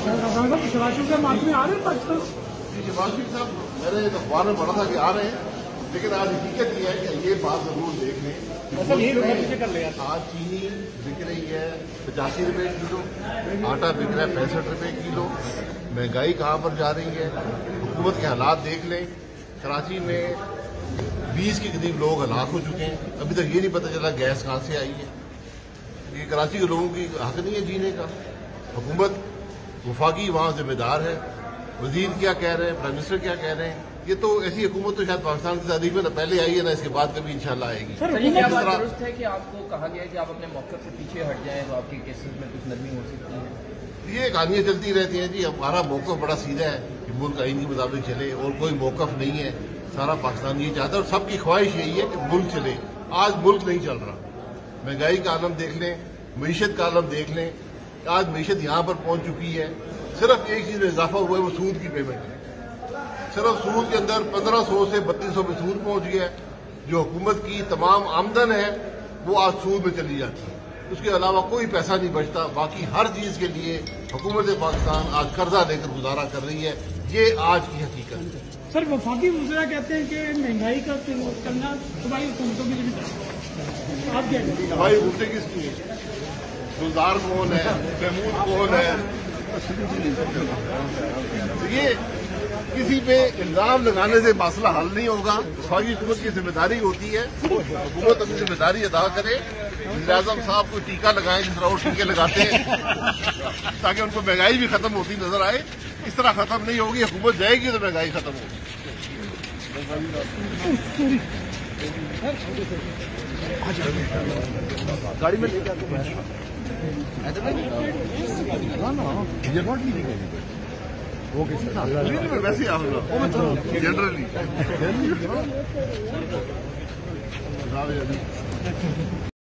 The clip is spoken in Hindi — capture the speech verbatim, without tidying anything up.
शबाज साहब मार्च में आ रहे हैं पाकिस्तान? शबाज साहब मैंने अखबार में पढ़ा था कि आ रहे हैं, लेकिन आज हकीकत ये है कि ये बात जरूर देख लें। आज चीनी बिक रही है पचासी रुपए किलो, आटा बिक रहा है पैंसठ रुपए किलो। महंगाई कहाँ पर जा रही है, हुकूमत के हालात देख लें। कराची में बीस के करीब लोग हलाक हो चुके हैं, अभी तक ये नहीं पता चला गैस कहाँ से आई है। ये कराची के लोगों की हक नहीं है जीने का। हुकूमत वफाकी वहाँ जिम्मेदार है, वजीर क्या कह रहे हैं, प्राइम मिनिस्टर क्या कह रहे हैं। ये तो ऐसी हुकूमत तो शायद पाकिस्तान की तारीख में पहले आई है ना, इसके बाद कभी इंशाल्लाह आएगी। सर ये क्या बात दुरुस्त है कि आपको कहा गया है कि आप अपने मौके से पीछे हट जाएं तो आपके केसेस में कुछ नरमी हो सकती है? ये कहानियां चलती रहती हैं जी। हमारा मौकफ बड़ा सीधा है कि मुल्क आईन के मुताबिक चले, और कोई मौकफ नहीं है। सारा पाकिस्तान ये चाहता है और सबकी ख्वाहिश यही है कि मुल्क चले। आज मुल्क नहीं चल रहा। महंगाई का आलम देख लें, मीशत का आलम देख लें। आज मीशत यहाँ पर पहुंच चुकी है। सिर्फ एक चीज में इजाफा हुआ है, वो सूद की पेमेंट है। सिर्फ सूद के अंदर पंद्रह सौ से बत्तीस सौ में सूद पहुंच गया है। जो हुकूमत की तमाम आमदन है वो आज सूद में चली जाती है, उसके अलावा कोई पैसा नहीं बचता। बाकी हर चीज के लिए हुकूमत पाकिस्तान आज कर्जा लेकर गुजारा कर रही है। ये आज की हकीकत है। सर वफाकी वज़ीर कहते हैं कि महंगाई का करना तुम्हारी हुकूमतों की जिम्मेदारी। आप क्या कहते हैं? भाई हुकूमतें किसकी है? गुलजार कौन है, महमूद कौन है? ये किसी पे इल्जाम लगाने से मसला हल नहीं होगा। वफाकी हुकूमत की जिम्मेदारी होती है, हुकूमत अपनी जिम्मेदारी अदा करे। वज़ीर आज़म साहब को टीका लगाएं जिस तरह वो टीके लगाते हैं, ताकि उनको महंगाई भी खत्म होती नजर आए। इस तरह खत्म नहीं होगी, हुकूमत जाएगी तो महंगाई खत्म होगी। गाड़ी में लेकर आके वैसे आप जनरली